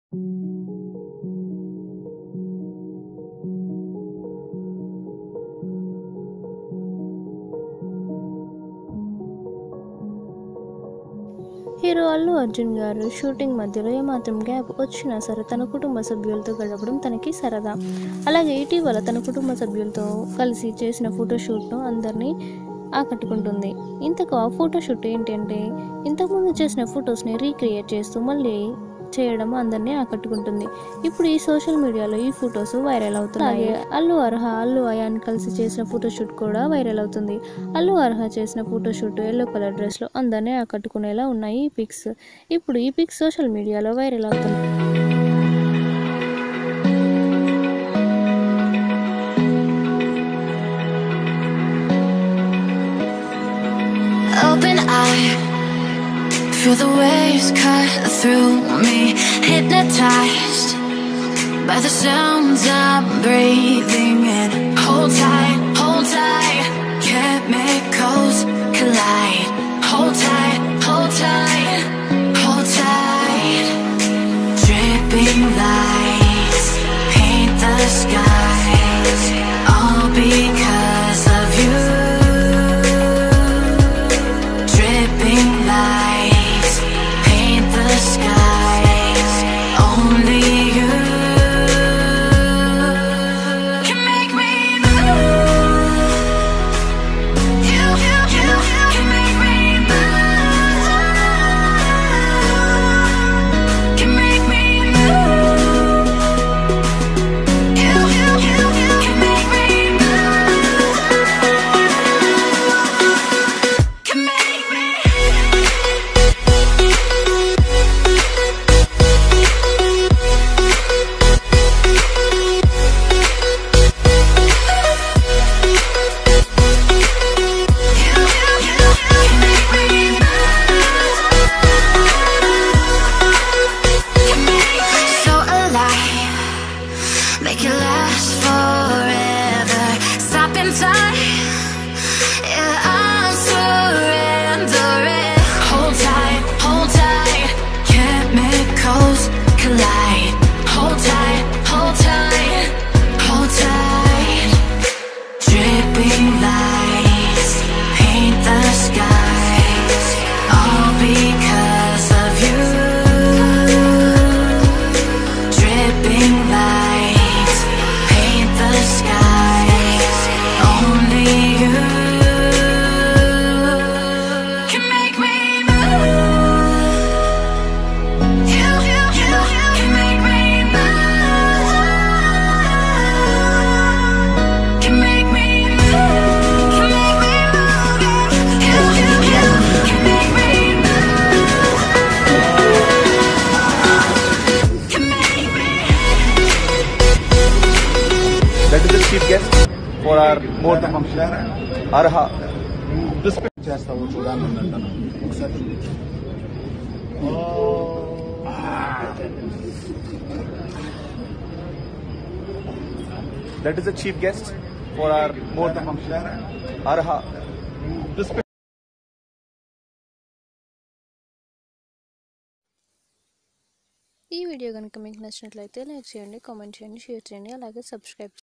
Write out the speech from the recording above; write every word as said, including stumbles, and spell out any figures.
Hero Allu Arjun గారు shooting మధ్యలో ఏమాత్రం గ్యాప్ వచ్చినా సరే తన కుటుంబ సభ్యులతో గడపడం తనకి సరదా. అలాగే ఇటీవల తన కుటుంబ సభ్యులతో కలిసి చేసిన ఫోటోషూట్ను అందరినీ ఆకట్టుకుంటుంది. ఇంతకు ఆ ఫోటోషూట్ ఏంటంటే ఇంతకుముందు చేసిన ఫొటోస్ని రీక్రియేట్ చేస్తూ మళ్ళీ చేయడం అందరినీ ఆకట్టుకుంటుంది. ఇప్పుడు ఈ సోషల్ మీడియాలో ఈ ఫొటోస్ వైరల్ అవుతున్నాయి. అల్లు అర్హ అల్లు అయాన్ కలిసి చేసిన ఫోటోషూట్ కూడా వైరల్ అవుతుంది. అల్లు అర్హ చేసిన ఫోటోషూట్ ఎల్లో కలర్ డ్రెస్ లో అందరినీ ఆకట్టుకునేలా ఉన్నాయి ఈ పిక్స్. ఇప్పుడు ఈ పిక్స్ సోషల్ మీడియాలో వైరల్ అవుతుంది. Open eye, feel the waves cut through me, hypnotized by the sounds I'm breathing in. Hold tight, hold tight, chemicals collide. Hold tight, hold tight, hold tight. Dripping lights paint the skies, all because of you. Dripping lights paint the skies, only you can make me move. You, you, you can make me move. Can make me move. You, you, you can make me move. Can make me. So alive, make it last forever. Stop in time, yeah, I'm surrendering. Hold tight, hold tight, chemicals collide. Hold tight, hold tight, hold tight. Dripping lights paint the skies, all because of you. Dripping lights paint the skies, only you can make me move. You, you, you can make me move. Can make me move. Can make me move. You, you, you can make me move. Can make me. That is the chief guest for our muhurta function, arha. This చేస్తావు చూడాలని అంటాను ఒకసారి. that is the chief guest for our muhurta function, arha. This ఈ video కనుక మీకు నచ్చినట్లయితే like చేయండి, comment చేయండి, షేర్ చేయండి, అలాగే సబ్స్క్రైబ్